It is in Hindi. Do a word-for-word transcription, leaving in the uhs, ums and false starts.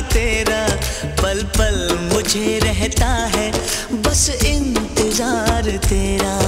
तेरा, पल पल मुझे रहता है बस इंतजार तेरा।